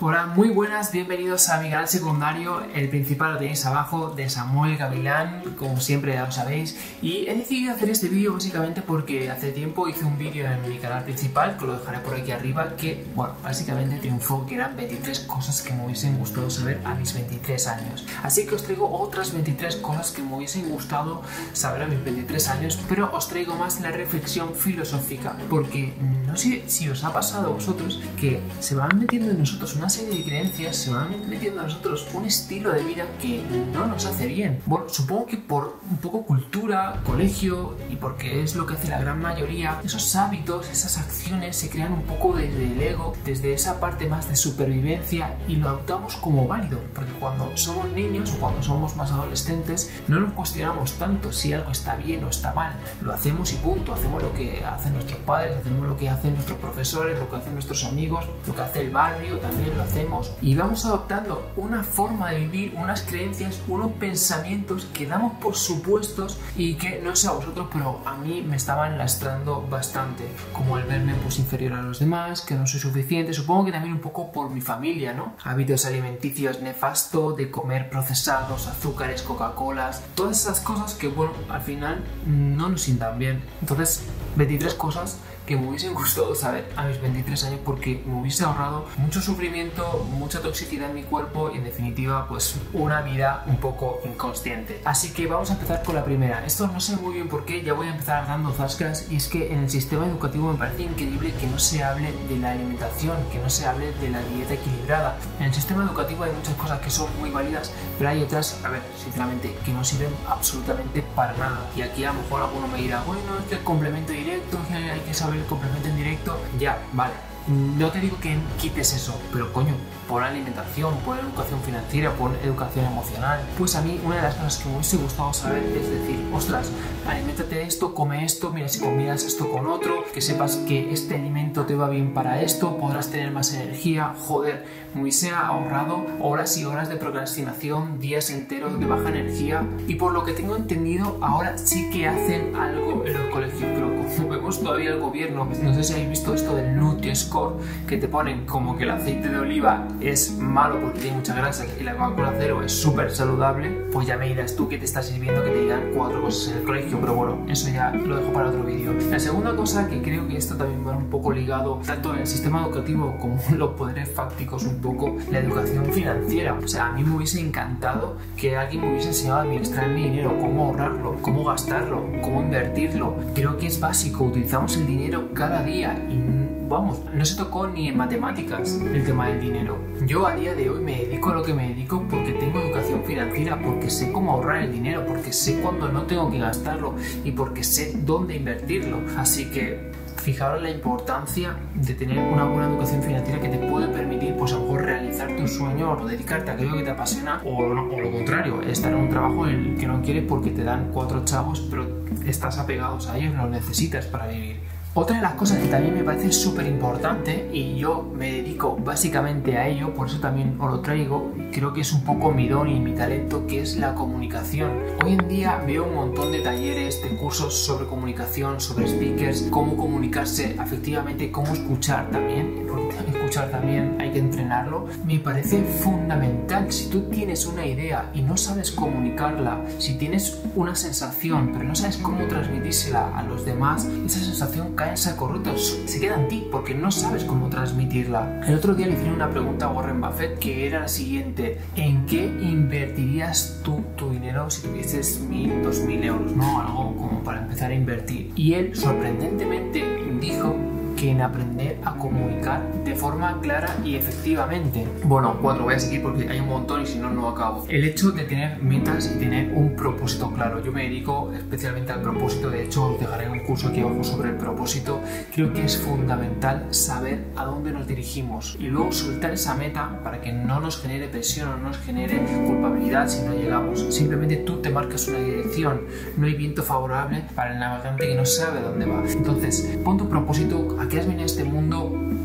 Hola, muy buenas, bienvenidos a mi canal secundario. El principal lo tenéis abajo, de Samuel Gavilán, como siempre ya lo sabéis. Y he decidido hacer este vídeo básicamente porque hace tiempo hice un vídeo en mi canal principal, que lo dejaré por aquí arriba, que, bueno, básicamente triunfó, que eran 23 cosas que me hubiesen gustado saber a mis 23 años. Así que os traigo otras 23 cosas que me hubiesen gustado saber a mis 23 años, pero os traigo más la reflexión filosófica, porque no sé si os ha pasado a vosotros que se van metiendo en nosotros una serie de creencias, se van metiendo en nosotros un estilo de vida que no nos hace bien. Bueno, supongo que por un poco cultura, colegio y porque es lo que hace la gran mayoría, esos hábitos, esas acciones se crean un poco desde el ego, desde esa parte más de supervivencia y lo adoptamos como válido, porque cuando somos niños o cuando somos más adolescentes no nos cuestionamos tanto si algo está bien o está mal, lo hacemos y punto, hacemos lo que hacen nuestros padres, hacemos lo que hacen nuestros profesores, lo que hacen nuestros amigos, lo que hace el barrio, también lo hacemos y vamos adoptando una forma de vivir, unas creencias, unos pensamientos que damos por supuestos y que no sé a vosotros, pero a mí me estaban lastrando bastante, como el verme pues inferior a los demás, que no soy suficiente, supongo que también un poco por mi familia, ¿no? Hábitos alimenticios nefasto, de comer procesados, azúcares, Coca-Colas, todas esas cosas que, bueno, al final no nos sientan bien. Entonces, 23 cosas que me hubiesen gustado saber a mis 23 años porque me hubiese ahorrado mucho sufrimiento, mucha toxicidad en mi cuerpo y en definitiva pues una vida un poco inconsciente. Así que vamos a empezar con la primera. Esto no sé muy bien por qué, ya voy a empezar dando zascas, y es que en el sistema educativo me parece increíble que no se hable de la alimentación, que no se hable de la dieta equilibrada. En el sistema educativo hay muchas cosas que son muy válidas, pero hay otras, a ver, sinceramente, que no sirven absolutamente para nada. Y aquí a lo mejor alguno me dirá, bueno, es que el complemento directo, que hay que saber el complemento en directo, ya, vale. No te digo que quites eso, pero coño, por alimentación, por educación financiera, por educación emocional. Pues a mí una de las cosas que me hubiese gustado saber es decir, ostras, aliméntate de esto, come esto, mira si combinas esto con otro, que sepas que este alimento te va bien para esto, podrás tener más energía. Joder, me hubiese ahorrado horas y horas de procrastinación, días enteros de baja energía, y por lo que tengo entendido ahora sí que hacen algo en los colegios, pero como vemos todavía el gobierno, no sé si habéis visto esto del Nutri-Score, que te ponen como que el aceite de oliva es malo porque tiene mucha grasa y la Coca-Cola cero es súper saludable, pues ya me dirás tú que te está sirviendo que te digan 4 cosas en el colegio, pero bueno, eso ya lo dejo para otro vídeo. La segunda cosa, que creo que esto también va un poco ligado tanto en el sistema educativo como en los poderes fácticos, un poco la educación financiera. O sea, a mí me hubiese encantado que alguien me hubiese enseñado a administrar mi dinero, cómo ahorrarlo, cómo gastarlo, cómo invertirlo. Creo que es básico, utilizamos el dinero cada día y vamos, no se tocó ni en matemáticas el tema del dinero. Yo a día de hoy me dedico a lo que me dedico porque tengo educación financiera, porque sé cómo ahorrar el dinero, porque sé cuándo no tengo que gastarlo y porque sé dónde invertirlo. Así que fijaros la importancia de tener una buena educación financiera que te puede permitir, pues a lo mejor realizar tu sueño o dedicarte a aquello que te apasiona, o lo contrario, estar en un trabajo en el que no quieres porque te dan 4 chavos, pero estás apegados a ellos, los necesitas para vivir. Otra de las cosas que también me parece súper importante, y yo me dedico básicamente a ello, por eso también os lo traigo, creo que es un poco mi don y mi talento, que es la comunicación. Hoy en día veo un montón de talleres, de cursos sobre comunicación, sobre speakers, cómo comunicarse efectivamente, cómo escuchar también, porque escuchar también hay que entrenarlo. Me parece fundamental. Si tú tienes una idea y no sabes comunicarla, si tienes una sensación pero no sabes cómo transmitírsela a los demás, esa sensación cae en saco roto, se queda en ti porque no sabes cómo transmitirla. El otro día le hicieron una pregunta a Warren Buffett que era la siguiente: ¿en qué invertirías tú tu dinero si tuvieses 1.000, 2.000 euros? ¿No? Algo como para empezar a invertir. Y él sorprendentemente dijo que en aprender a comunicar de forma clara y efectivamente. Bueno, 4 voy a seguir porque hay un montón y si no, no acabo. El hecho de tener metas y tener un propósito claro. Yo me dedico especialmente al propósito, de hecho os dejaré un curso aquí abajo sobre el propósito. Creo que es fundamental saber a dónde nos dirigimos y luego soltar esa meta para que no nos genere presión o no nos genere culpabilidad si no llegamos. Simplemente tú te marcas una dirección, no hay viento favorable para el navegante que no sabe dónde va. Entonces, pon tu propósito. ¿A qué has venido a este mundo?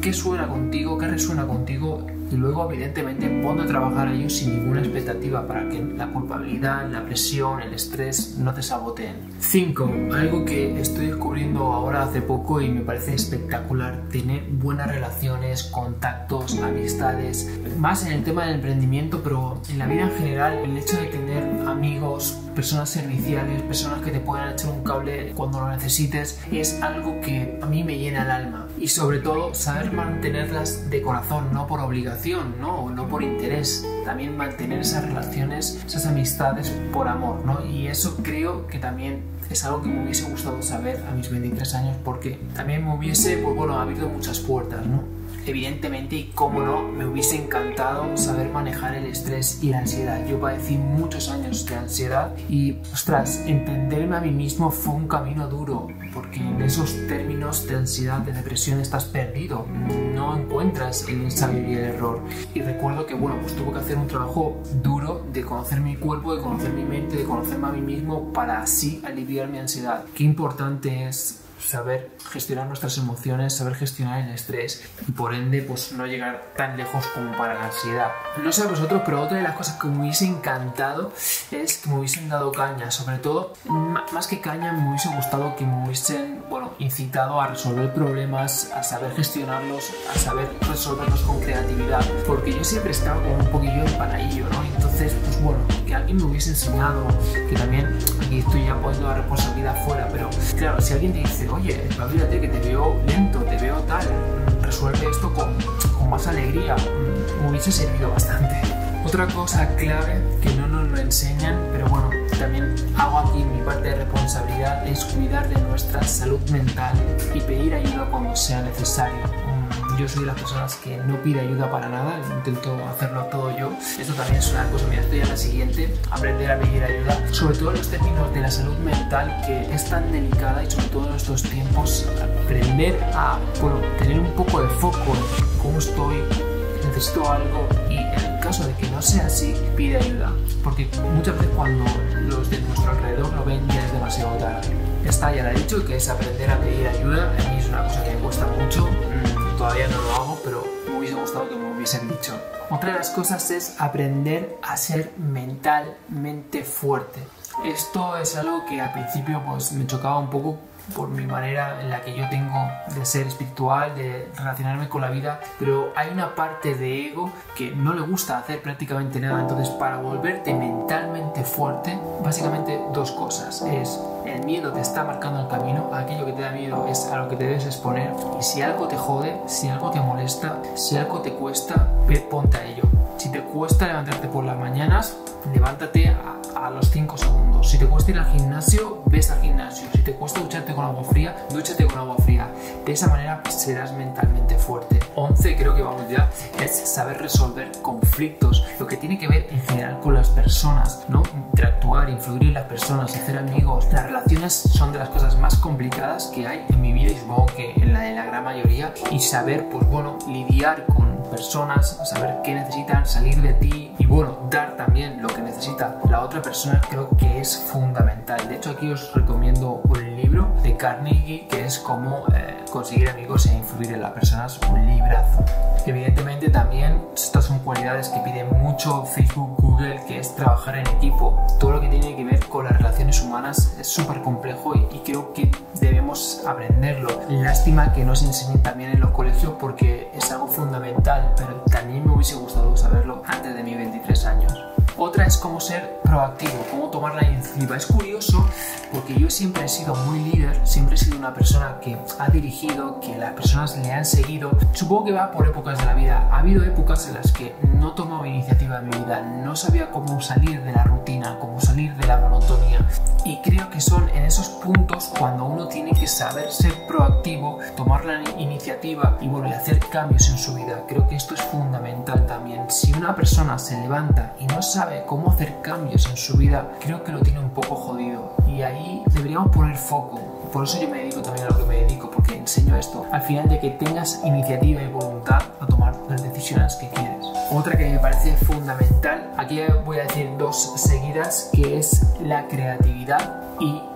qué suena contigo, qué resuena contigo, y luego evidentemente ponte a trabajar a ello sin ninguna expectativa para que la culpabilidad, la presión, el estrés no te saboteen. 5. Algo que estoy descubriendo ahora hace poco y me parece espectacular: tener buenas relaciones, contactos, amistades, más en el tema del emprendimiento, pero en la vida en general. El hecho de tener amigos, personas serviciales, personas que te puedan echar un cable cuando lo necesites, es algo que a mí me llena el alma. Y sobre todo saber mantenerlas de corazón, no por obligación, ¿no? O no por interés. También mantener esas relaciones, esas amistades por amor, ¿no? Y eso creo que también es algo que me hubiese gustado saber a mis 23 años, porque también me hubiese, pues bueno, abierto muchas puertas, ¿no? Evidentemente, y cómo no, me hubiese encantado saber manejar el estrés y la ansiedad. Yo padecí muchos años de ansiedad y, ostras, entenderme a mí mismo fue un camino duro, porque en esos términos de ansiedad, de depresión, estás perdido, no encuentras el ensayo y el error. Y recuerdo que, bueno, pues tuve que hacer un trabajo duro de conocer mi cuerpo, de conocer mi mente, de conocerme a mí mismo, para así aliviar mi ansiedad. Qué importante es saber gestionar nuestras emociones, saber gestionar el estrés y por ende pues no llegar tan lejos como para la ansiedad. No sé a vosotros, pero otra de las cosas que me hubiese encantado es que me hubiesen dado caña, sobre todo, más que caña, me hubiese gustado que me hubiesen, bueno, incitado a resolver problemas, a saber gestionarlos, a saber resolverlos con creatividad, porque yo siempre estaba como un poquillo empanadillo, ¿no? Entonces, pues bueno, que alguien me hubiese enseñado, que también aquí estoy ya poniendo la responsabilidad fuera, pero claro, si alguien te dice, oye, espabilate, que te veo lento, te veo tal, resuelve esto con más alegría, me hubiese servido bastante. Otra cosa clave que no nos lo enseñan, pero bueno, también hago aquí mi parte de responsabilidad, es cuidar de nuestra salud mental y pedir ayuda cuando sea necesario. Yo soy de las personas que no pide ayuda para nada, intento hacerlo todo yo. Esto también es una cosa, mira, estoy en la siguiente, aprender a pedir ayuda, sobre todo en los términos de la salud mental, que es tan delicada, y sobre todo en estos tiempos, aprender a, bueno, tener un poco de foco en cómo estoy, necesito algo, y en el caso de que no sea así, pide ayuda, porque muchas veces cuando los de nuestro alrededor lo ven ya es demasiado tarde. Esta ya la he dicho, que es aprender a pedir ayuda. A mí es una cosa que me cuesta mucho. Todavía no lo hago, pero me hubiese gustado que me hubiesen dicho. Otra de las cosas es aprender a ser mentalmente fuerte. Esto es algo que al principio pues me chocaba un poco por mi manera en la que yo tengo de ser espiritual, de relacionarme con la vida, pero hay una parte de ego que no le gusta hacer prácticamente nada. Entonces, para volverte mentalmente fuerte, básicamente dos cosas: es el miedo te está marcando el camino, aquello que te da miedo es a lo que te debes exponer, y si algo te jode, si algo te molesta, si algo te cuesta, ponte a ello. Si te cuesta levantarte por las mañanas, levántate a los 5 segundos. Si te cuesta ir al gimnasio, ves al gimnasio. Si te cuesta ducharte con agua fría, dúchate con agua fría. De esa manera pues, serás mentalmente fuerte. 11, creo que vamos ya, es saber resolver conflictos, lo que tiene que ver en general con las personas, ¿no? Interactuar, influir en las personas, hacer amigos. Las relaciones son de las cosas más complicadas que hay en mi vida, y supongo que en la de la gran mayoría, y saber, pues bueno, lidiar con personas, saber qué necesitan, salir de ti y bueno, dar también lo que necesita la otra persona, creo que es fundamental. De hecho, aquí os recomiendo un libro de Carnegie que es Cómo conseguir amigos e influir en las personas, un librazo. Evidentemente también estas son cualidades que piden mucho Facebook, Google, que es trabajar en equipo. Todo lo que tiene que ver con las relaciones humanas es súper complejo y creo que debemos aprenderlo. Lástima que nos enseñen también en los colegios, porque es algo fundamental, pero también me hubiese gustado saberlo antes de mis 23 años. Otra es cómo ser proactivo, cómo tomar la iniciativa. Es curioso porque yo siempre he sido muy líder, siempre he sido una persona que ha dirigido, que las personas le han seguido. Supongo que va por épocas de la vida. Ha habido épocas en las que no tomaba iniciativa en mi vida, no sabía cómo salir de la rutina, cómo salir de la monotonía. Y creo que son en esos puntos cuando uno tiene que saber ser proactivo, tomar la iniciativa y volver a hacer cambios en su vida. Creo que esto es fundamental también. Si una persona se levanta y no sabe cómo hacer cambios en su vida, creo que lo tiene un poco jodido, y ahí deberíamos poner foco. Por eso yo me dedico también a lo que me dedico, porque enseño esto al final, de que tengas iniciativa y voluntad a tomar las decisiones que quieres. Otra que me parece fundamental, aquí voy a decir dos seguidas, que es la creatividad y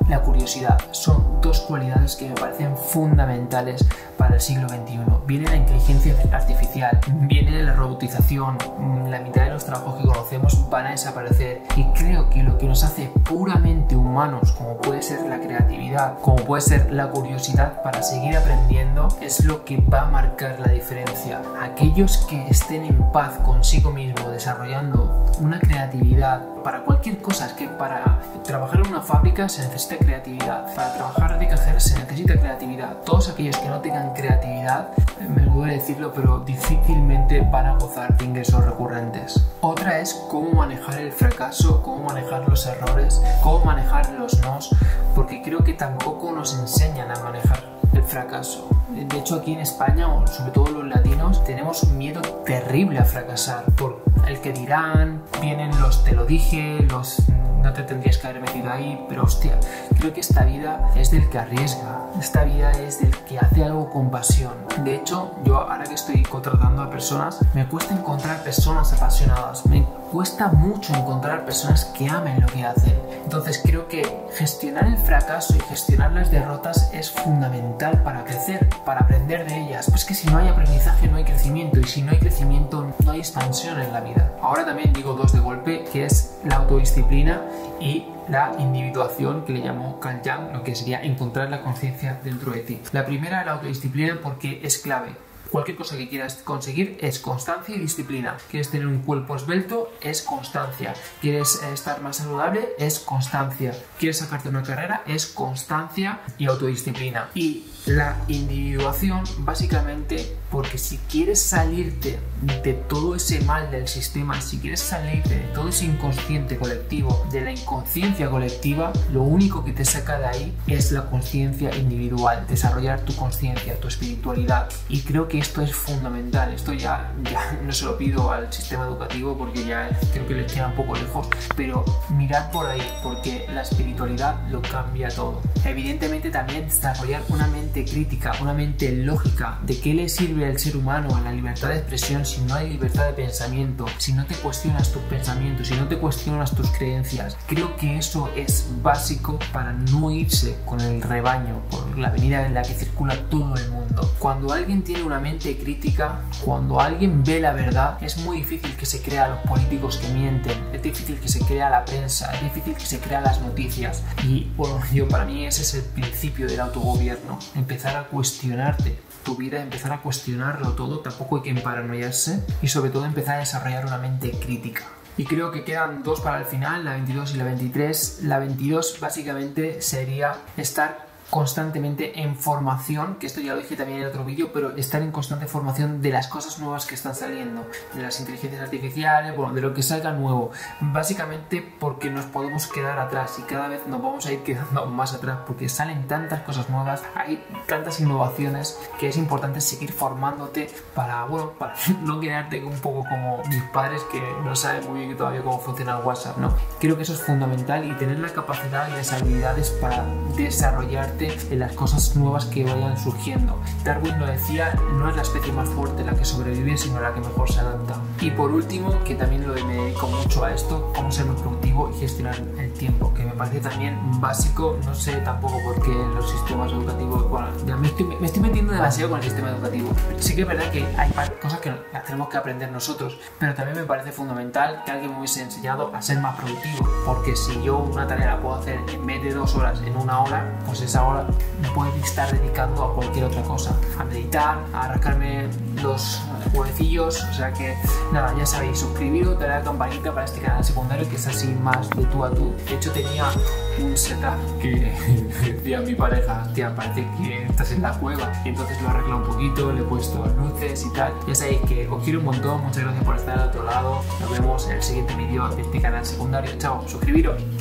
la curiosidad. Son dos cualidades que me parecen fundamentales para el siglo XXI. Viene la inteligencia artificial, viene la robotización, la mitad de los trabajos que conocemos van a desaparecer, y creo que lo que nos hace puramente humanos, como puede ser la creatividad, como puede ser la curiosidad para seguir aprendiendo, es lo que va a marcar la diferencia. Aquellos que estén en paz consigo mismo desarrollando una creatividad para cualquier cosa, es que para trabajar en una fábrica se necesita creatividad, para trabajar de cajera se necesita creatividad. Todos aquellos que no tengan creatividad, me duele decirlo, pero difícilmente van a gozar de ingresos recurrentes. Otra es cómo manejar el fracaso, cómo manejar los errores, cómo manejar los nos, porque creo que tampoco nos enseñan a manejar el fracaso. De hecho, aquí en España, o sobre todo los latinos, tenemos un miedo terrible a fracasar por el que dirán, vienen los te lo dije, los no te tendrías que haber metido ahí, pero hostia, creo que esta vida es del que arriesga, esta vida es del que hace algo con pasión. De hecho, yo ahora que estoy contratando a personas, me cuesta encontrar personas apasionadas, me cuesta mucho encontrar personas que amen lo que hacen. Entonces creo que gestionar el fracaso y gestionar las derrotas es fundamental para crecer, para aprender de ellas. Pues que si no hay aprendizaje no hay crecimiento, y si no hay crecimiento no hay expansión en la vida. Ahora también digo dos de golpe, que es la autodisciplina y la individuación, que le llamó Carl Jung, lo que sería encontrar la conciencia dentro de ti. La primera, la autodisciplina, porque es clave. Cualquier cosa que quieras conseguir es constancia y disciplina. ¿Quieres tener un cuerpo esbelto? Es constancia. ¿Quieres estar más saludable? Es constancia. ¿Quieres sacarte una carrera? Es constancia y autodisciplina. Y la individuación, básicamente, porque si quieres salirte de todo ese mal del sistema, si quieres salirte de todo ese inconsciente colectivo, de la inconsciencia colectiva, lo único que te saca de ahí es la conciencia individual, desarrollar tu conciencia, tu espiritualidad. Y creo que esto es fundamental. Esto ya no se lo pido al sistema educativo porque ya creo que les queda un poco lejos, pero mirad por ahí, porque la espiritualidad lo cambia todo. Evidentemente también desarrollar una mente crítica, una mente lógica. ¿De qué le sirve al ser humano a la libertad de expresión si no hay libertad de pensamiento, si no te cuestionas tus pensamientos, si no te cuestionas tus creencias? Creo que eso es básico para no irse con el rebaño por la avenida en la que circula todo el mundo. Cuando alguien tiene una mente crítica, cuando alguien ve la verdad, es muy difícil que se crea a los políticos que mienten, es difícil que se crea la prensa, es difícil que se crea las noticias. Y bueno, para mí ese es el principio del autogobierno, empezar a cuestionarte tu vida, empezar a cuestionarlo todo. Tampoco hay que paranoiarse, y sobre todo empezar a desarrollar una mente crítica. Y creo que quedan dos para el final, la 22 y la 23. La 22 básicamente sería estar constantemente en formación, que esto ya lo dije también en otro vídeo, pero estar en constante formación de las cosas nuevas que están saliendo, de las inteligencias artificiales, bueno, de lo que salga nuevo, básicamente porque nos podemos quedar atrás y cada vez nos vamos a ir quedando más atrás porque salen tantas cosas nuevas, hay tantas innovaciones que es importante seguir formándote para, bueno, para no quedarte un poco como mis padres que no saben muy bien todavía cómo funciona el WhatsApp, ¿no? Creo que eso es fundamental, y tener la capacidad y las habilidades para desarrollarte en las cosas nuevas que vayan surgiendo. Darwin lo decía, no es la especie más fuerte la que sobrevive, sino la que mejor se adapta. Y por último, que también me dedico mucho a esto, cómo ser más productivo y gestionar el tiempo, que me parece también básico. No sé tampoco por qué los sistemas educativos, bueno, ya me estoy metiendo demasiado con el sistema educativo. Sí que es verdad que hay cosas que las tenemos que aprender nosotros, pero también me parece fundamental que alguien me hubiese enseñado a ser más productivo, porque si yo una tarea la puedo hacer en vez de 2 horas en 1 hora, pues esa hora me puedo estar dedicando a cualquier otra cosa, a meditar, a rascarme los huevecillos. O sea que nada, ya sabéis, suscribiros, darle a la campanita para este canal secundario que es así más de tú a tú. De hecho tenía un setup que decía a mi pareja, hostia, parece que estás en la cueva, y entonces lo he arreglado un poquito, le he puesto luces y tal. Ya sabéis que os quiero un montón, muchas gracias por estar al otro lado. Nos vemos en el siguiente vídeo de este canal secundario. Chao, suscribiros.